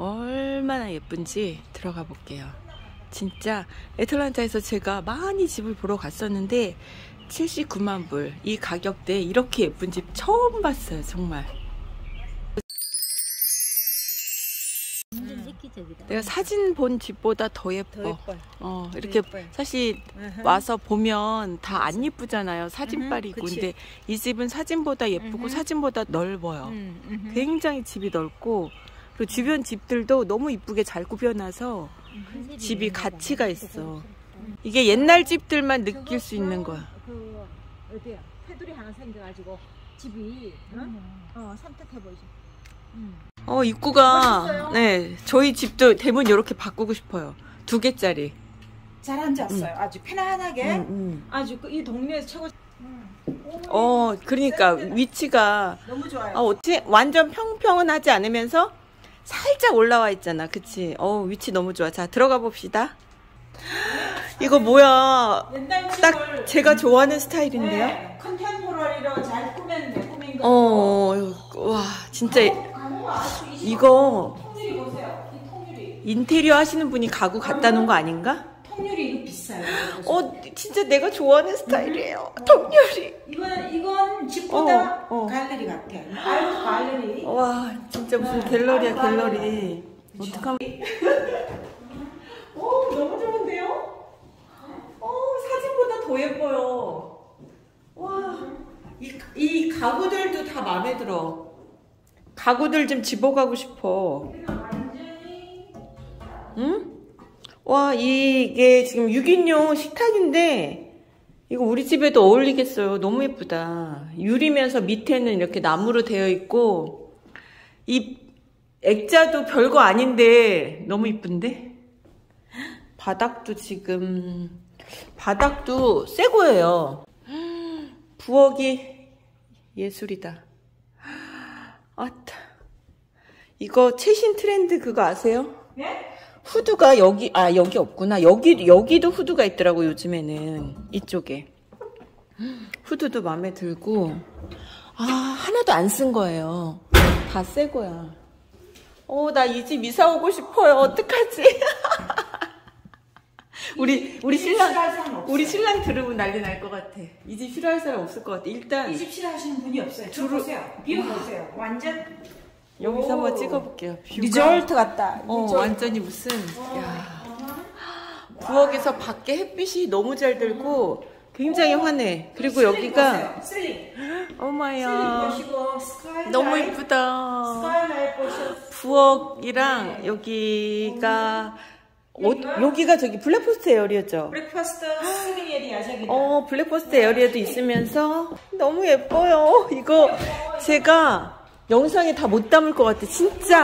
얼마나 예쁜지 들어가 볼게요. 진짜 애틀랜타에서 제가 많이 집을 보러 갔었는데 79만 불 이 가격대에 이렇게 예쁜 집 처음 봤어요. 정말. 내가 사진 본 집보다 더 예뻐. 이렇게 예뻐요. 사실 와서 보면 다 안 예쁘잖아요. 사진빨이고. 근데 이 집은 사진보다 예쁘고 사진보다 넓어요. 굉장히 집이 넓고, 그리고 주변 집들도 너무 이쁘게 잘 꾸며놔서 집이 가치가 있어. 이게 옛날 집들만 느낄 수 있는 거야. 어디야? 테두리 하나 생겨가지고 집이 산뜻해 보이죠. 입구가 멋있어요. 네, 저희 집도 대문 이렇게 바꾸고 싶어요. 2개짜리. 잘 앉았어요. 아주 편안하게. 아주 이 동네에서 최고. 그러니까 위치가 너무 좋아요. 어떻게 완전 평평은 하지 않으면서 살짝 올라와 있잖아. 그치? 위치 너무 좋아. 자, 들어가 봅시다. 이거 뭐야? 딱 제가 좋아하는 스타일인데요? 네, 컨템포러리로 잘 꾸민 거. 와, 진짜 이거 통유리 보세요. 이 통유리. 인테리어 하시는 분이 가구 갖다 놓은 거 아닌가? 통유리 이거 비싸요. 진짜 내가 좋아하는 스타일이에요. 통유리. 이건 집보다 갈래리 같아. 알고 갈래리. 와, 진짜 무슨 갤러리야, 갤러리. 어떡하면. 너무 좋은데요? 사진보다 더 예뻐요. 와, 이 가구들도 다 마음에 들어. 가구들 좀 집어가고 싶어. 응? 와, 이게 지금 6인용 식탁인데 이거 우리 집에도 어울리겠어요. 너무 예쁘다. 유리면서 밑에는 이렇게 나무로 되어 있고, 이 액자도 별거 아닌데 너무 이쁜데? 바닥도 새 거예요. 부엌이 예술이다. 이거 최신 트렌드 그거 아세요? 네? 후드가 여기 없구나. 여기도 후드가 있더라고, 요즘에는. 이쪽에. 후드도 마음에 들고. 하나도 안 쓴 거예요. 다 새 거야. 나 이 집 이사 오고 싶어요. 어떡하지? 우리 신랑 들으면 난리 날 것 같아. 이 집 싫어할 사람 없을 것 같아. 일단 이 집 싫어하시는 분이 없어요. 보세요. 뷰 보세요. 완전 여기서 한번 찍어볼게요. 뷰가. 리조트 같다. 완전히 무슨 부엌에서 밖에 햇빛이 너무 잘 들고 굉장히 환해. 그리고 여기가 어마야, 너무 이쁘다. 부엌이랑 여기가 저기 블랙포스트 에어리어죠? 브렉퍼스트 슬링 에리아 저기. 블랙포스트 에어리어도 있으면서 너무 예뻐요. 이거 제가 영상에 다 못 담을 것 같아.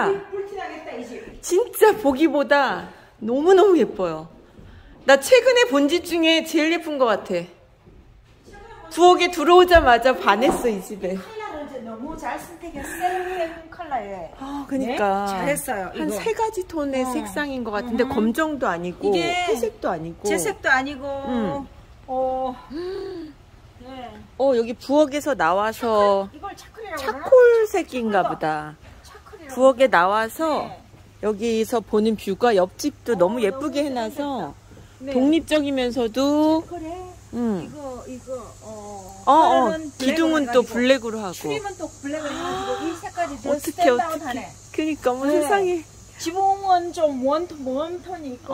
진짜 보기보다 너무너무 예뻐요. 나 최근에 본 집 중에 제일 예쁜 것 같아. 부엌에 들어오자마자 반했어, 이 집에. 컬러를 너무 잘 선택했어. 셀럽 컬러에. 그러니까. 네? 잘했어요. 한 3가지 톤의 색상인 것 같은데, 검정도 아니고, 회색도 아니고. 제색도 아니고. 네. 여기 부엌에서 나와서 이걸 차콜이라고 차콜색인가 보다. 부엌에 나와서 여기서 보는 뷰가 옆집도 너무 예쁘게 해놔서 독립적이면서도 기둥은 또 블랙으로 하고. 트림은 또 블랙으로 해가지고 이 색깔이 어떻게 그니까 뭐 세상에. 지붕은 좀 웜톤이 있고.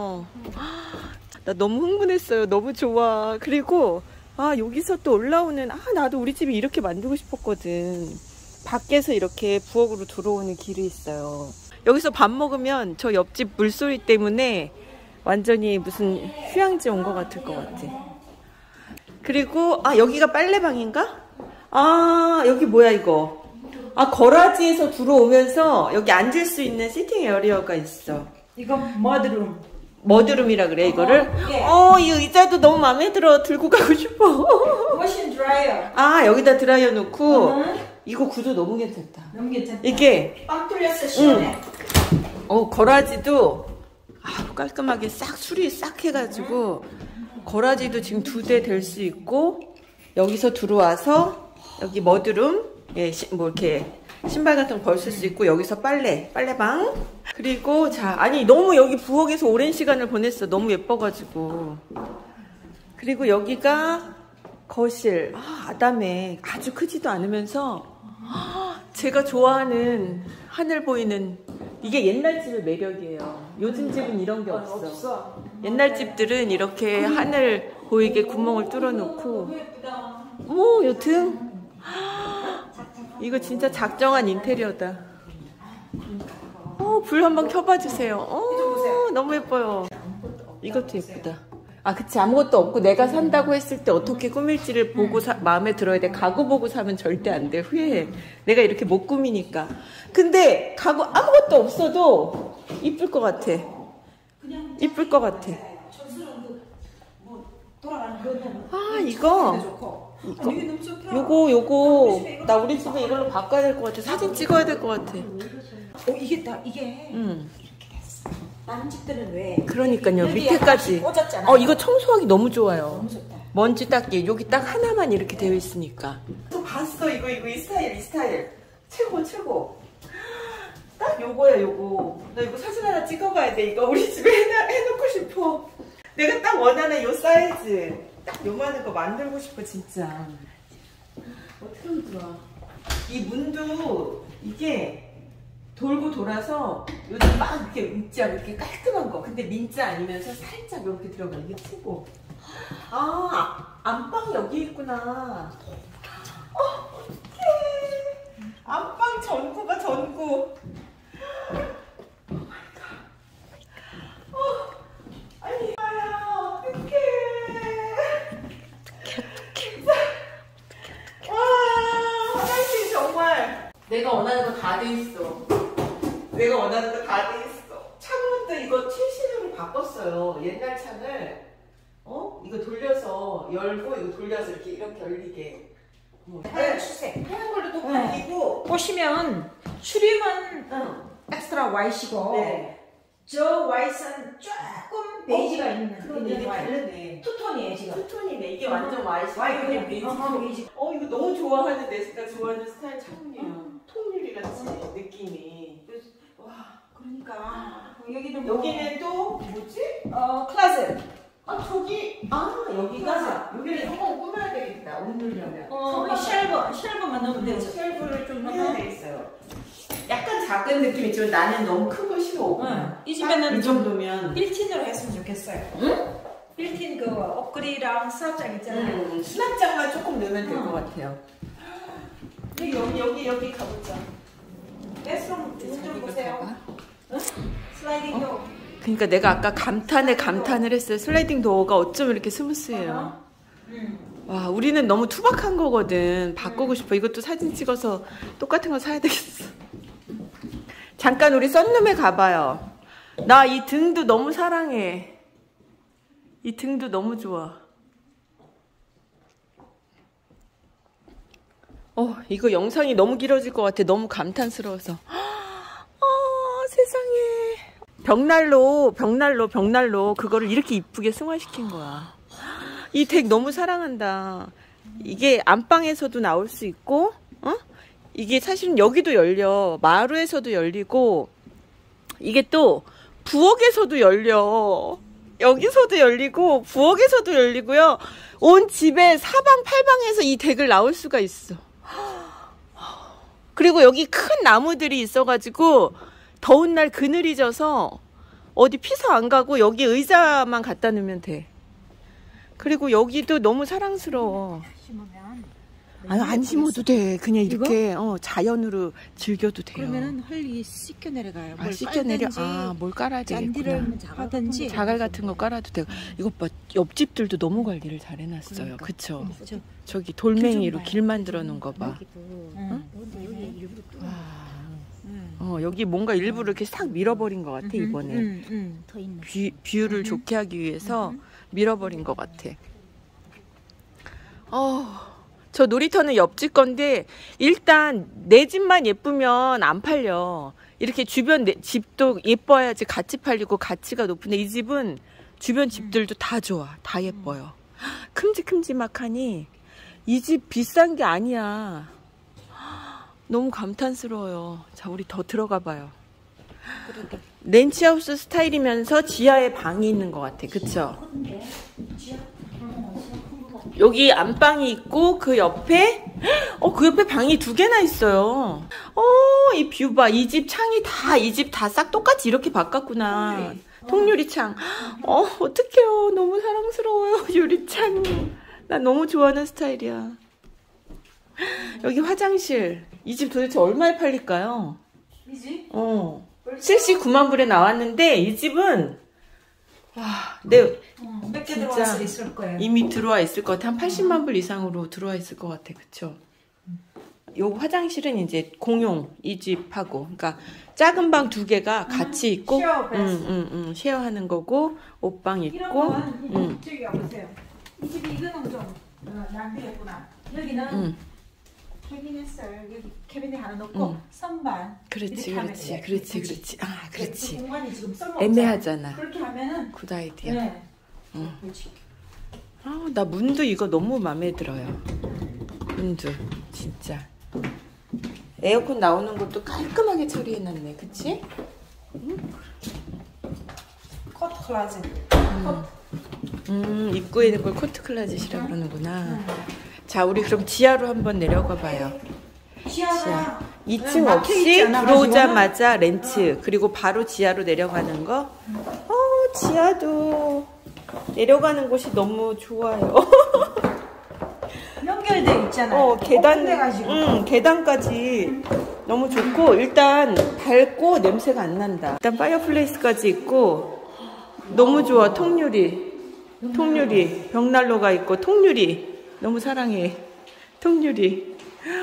나 너무 흥분했어요. 너무 좋아. 그리고 여기서 또 올라오는 나도 우리 집이 이렇게 만들고 싶었거든. 밖에서 이렇게 부엌으로 들어오는 길이 있어요. 여기서 밥 먹으면 저 옆집 물소리 때문에 완전히 무슨 휴양지 온 것 같을 것 같아. 그리고 여기가 빨래방인가? 여기 뭐야 이거? 거라지에서 들어오면서 여기 앉을 수 있는 시팅 에어리어가 있어. 이거 머드룸이라 그래 이거를? 이 의자도 너무 마음에 들어. 들고 가고 싶어. 워싱 드라이어. 여기다 드라이어 놓고. 이거 구조 너무 괜찮다. 너무 괜찮다. 이게 빵 뚫렸어. 시원해. 거라지도 깔끔하게 수리 싹 해가지고 거라지도 지금 2대 될 수 있고, 여기서 들어와서 여기 머드룸 뭐 이렇게 신발 같은 거 벗을 수 있고, 여기서 빨래방. 그리고 자, 아니 너무 여기 부엌에서 오랜 시간을 보냈어. 너무 예뻐가지고. 그리고 여기가 거실. 아담해. 아주 크지도 않으면서 제가 좋아하는 하늘 보이는, 이게 옛날 집의 매력이에요. 요즘 집은 이런 게 없어. 옛날 집들은 이렇게 하늘 보이게 구멍을 뚫어놓고. 여튼 이거 진짜 작정한 인테리어다. 불 한번 켜봐 주세요. 너무 예뻐요. 이것도 예쁘다. 그치. 아무것도 없고 내가 산다고 했을 때 어떻게 꾸밀지를 보고 마음에 들어야 돼. 가구 보고 사면 절대 안 돼. 후회해. 내가 이렇게 못 꾸미니까. 근데 가구 아무것도 없어도 이쁠 것 같아. 이쁠 것 같아. 요거 나 우리 집에 이걸로 바꿔야 될 것 같아. 사진 찍어야 될 것 같아. 이게 이렇게 됐어. 다른 집들은 왜? 그러니까요. 밑에까지. 꽂았잖아. 이거 청소하기 너무 좋아요. 너무 좋다. 먼지 닦기. 여기 딱 하나만 이렇게 되어 있으니까. 또 봤어. 이거 이 스타일. 최고. 딱 요거야, 요거. 나 이거 사진 하나 찍어봐야 돼. 이거 우리 집에 해놓고 싶어. 내가 딱 원하는 요 사이즈. 딱 요만한 거 만들고 싶어, 진짜. 어떻게 하면 좋아. 이 문도 이게 돌고 돌아서 요즘 막 이렇게 있지 않고 이렇게 깔끔한 거. 근데 민자 아니면서 살짝 이렇게 들어가. 이게 최고. 안방 여기 있구나. 어떡해. 안방 전구가 전구. 아니, 어떡해. 화장실이 정말 내가 원하는 거 다 돼 있어. 창문도 이거 최신으로 바꿨어요. 옛날 창을 이거 돌려서 열고 이거 돌려서 이렇게 열리게. 하얀 추색. 하얀 걸로 또 바뀌고. 보시면 추림은 엑스트라 화이트이고 네. 저 화이트는 조금 베이지가 있는 이게 다르네. 투톤이에요 지금. 투톤이네. 이게 완전 화이트. 그냥 베이지. 베이지. 이거 너무 좋아하는 내가 좋아하는 스타일 창문이에요. 통유리 같이 느낌이. 와, 그러니까 여기는 또 뭐지? 클로젯. 여기를 조금 꾸며야 되겠다. 옷 넣으려면. 쉘브만 넣으면 되죠. 쉘브를 좀 해야 되겠어요. 약간 작은 느낌이 있지만 나는 너무 큰 거 싫어. 이 집에는 이 정도면 빌틴으로 했으면 좋겠어요. 빌틴 그 업그레이드랑 수납장 있잖아요. 수납장만 조금 넣으면 될 것 같아요. 여기 가보자. 베스룸 좀 보세요. 슬라이딩 도어. 그러니까 내가 아까 감탄을 했어요. 슬라이딩 도어가 어쩜 이렇게 스무스해요. 와, 우리는 너무 투박한 거거든. 바꾸고 싶어. 이것도 사진 찍어서 똑같은 거 사야 되겠어. 잠깐 우리 썬룸에 가봐요. 나 이 등도 너무 사랑해. 이 등도 너무 좋아. 이거 영상이 너무 길어질 것 같아. 너무 감탄스러워서. 세상에. 벽난로 그거를 이렇게 이쁘게 승화시킨 거야. 이 덱 너무 사랑한다. 이게 안방에서도 나올 수 있고, 이게 사실은 여기도 열려. 마루에서도 열리고, 이게 또 부엌에서도 열려. 여기서도 열리고, 부엌에서도 열리고요. 온 집에 사방 팔방에서 이 덱을 나올 수가 있어. 그리고 여기 큰 나무들이 있어가지고 더운 날 그늘이 져서 어디 피서 안 가고 여기 의자만 갖다 놓으면 돼. 그리고 여기도 너무 사랑스러워. 안 심어도 돼. 그냥 이렇게 자연으로 즐겨도 돼요. 그러면은 헐이 씻겨 내려가요. 씻겨 내려. 뭘 깔아야 되겠구나. 하든지 자갈 같은 거 깔아도 되고. 이것 봐. 옆집들도 너무 관리를 잘 해놨어요. 그쵸? 저기 돌멩이로 길 만들어 놓은 거 봐. 여기 뭔가 일부러 이렇게 싹 밀어버린 것 같아. 이번에 뷰를 좋게 하기 위해서 밀어버린 것 같아. 저 놀이터는 옆집 건데 일단 내 집만 예쁘면 안 팔려. 이렇게 주변 집도 예뻐야지 같이 팔리고 가치가 높은데 이 집은 주변 집들도 다 좋아. 다 예뻐요. 큼직큼직하니 이 집 비싼 게 아니야. 너무 감탄스러워요. 자, 우리 더 들어가 봐요. 렌치하우스 스타일이면서 지하에 방이 있는 것 같아. 그쵸? 여기 안방이 있고 그 옆에 그 옆에 방이 2개나 있어요. 이 뷰 봐. 이 집 창이 다 이 집 다 싹 똑같이 이렇게 바꿨구나. 통유리 창. 어떡해요. 너무 사랑스러워요. 유리창이. 나 너무 좋아하는 스타일이야. 여기 화장실. 이 집 도대체 얼마에 팔릴까요? 이 집? 79만 불에 나왔는데 이 집은 몇 개 들어와 있을 거예요. 이미 들어와 있을 것 같아. 한 80만 불 이상으로 들어와 있을 것 같아. 그쵸? 요 화장실은 이제 공용 이 집하고, 그러니까 작은 방 2개가 같이 있고, 쉐어하는 거고, 옷방 있고. 이런 건 저기 보세요. 이 집이 이거는 좀 낭비했구나. 여기는 여기 캐비넷 하나 넣고 선반. 그렇지. 아, 그렇지. 공간이 지금 애매하잖아. 그렇게 하면은 굿 아이디어. 네. 나 문도 이거 너무 마음에 들어요. 문도 진짜. 에어컨 나오는 것도 깔끔하게 처리해놨네. 그치? 코트 클라set. 입구에 있는 걸 코트 클라젯이라고 그러는구나. 자, 우리 그럼 지하로 한번 내려가 봐요. 지하 2층 없이 들어오자마자 렌트, 그리고 바로 지하로 내려가는 거. 지하도 내려가는 곳이 너무 좋아요. 연결돼 있잖아요. 계단까지 너무 좋고, 일단 밝고 냄새가 안 난다. 일단 파이어플레이스까지 있고 너무 좋아. 통유리, 벽난로가 있고 통유리. 너무 사랑해. 통유리.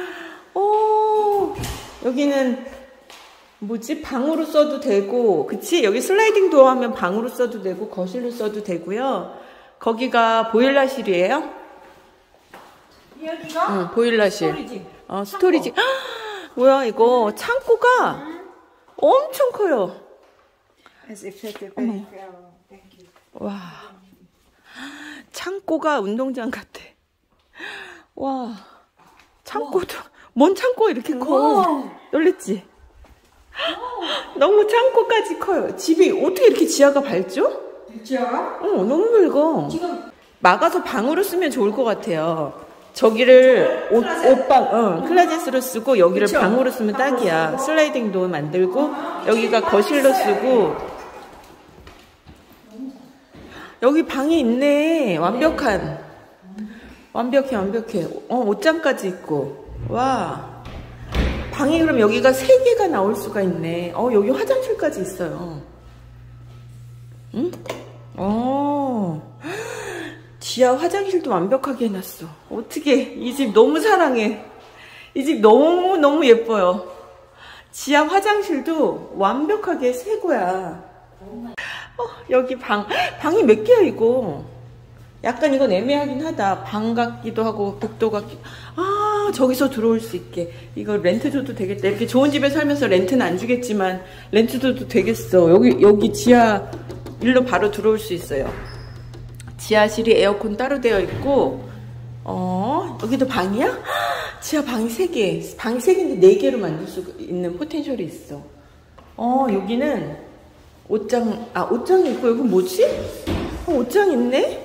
여기는 뭐지? 방으로 써도 되고, 그치? 여기 슬라이딩 도어 하면 방으로 써도 되고, 거실로 써도 되고요. 거기가 보일러실이에요? 여기가? 보일러실. 스토리지. 뭐야, 이거. 창고가 엄청 커요. 와. 창고가 운동장 같아. 와. 창고도, 뭔 창고가 이렇게 커? 놀랬지? 너무 창고까지 커요. 집이 어떻게 이렇게 지하가 밝죠? 지하가? 너무 밝아. 지금 막아서 방으로 쓰면 좋을 것 같아요. 저기를 옷방, 클라젯으로 쓰고 여기를 방으로 쓰면 딱이야. 슬라이딩도 만들고 여기가 거실로 쓰고. 여기 방이 있네. 완벽해. 옷장까지 있고. 와. 방이 그럼 여기가 3개가 나올 수가 있네. 여기 화장실까지 있어요. 응? 지하 화장실도 완벽하게 해놨어. 어떻게, 이 집 너무 사랑해. 이 집 너무 예뻐요. 지하 화장실도 완벽하게 새 거야. 여기 방이 몇 개야, 이거? 약간 이건 애매하긴 하다. 방 같기도 하고, 복도 같기도. 저기서 들어올 수 있게. 이거 렌트 줘도 되겠다. 이렇게 좋은 집에 살면서 렌트는 안 주겠지만, 렌트 줘도 되겠어. 여기 지하 일로 바로 들어올 수 있어요. 지하실이 에어컨 따로 되어 있고, 여기도 방이야? 지하 방이 3개. 방이 3개인데 4개로 만들 수 있는 포텐셜이 있어. 여기는 옷장이 있고, 여기 뭐지? 옷장 있네?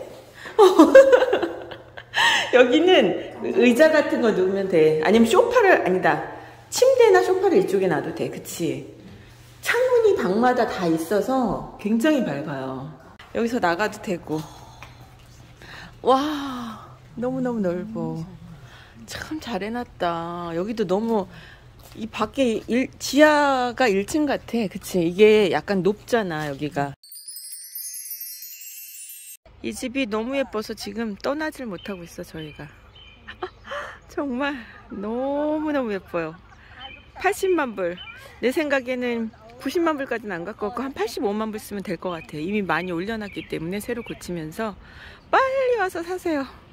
여기는 의자 같은 거 놓으면 돼. 아니면 침대나 소파를 이쪽에 놔도 돼. 그치? 창문이 방마다 다 있어서 굉장히 밝아요. 여기서 나가도 되고. 와, 너무너무 넓어. 참 잘 해놨다. 여기도 너무, 이 밖에 지하가 1층 같아. 그치? 이게 약간 높잖아, 여기가. 이 집이 너무 예뻐서 지금 떠나질 못하고 있어, 저희가. 정말 너무너무 예뻐요. 80만 불. 내 생각에는 90만 불까지는 안 갖고 왔고 한 85만 불 쓰면 될 것 같아요. 이미 많이 올려놨기 때문에 새로 고치면서 빨리 와서 사세요.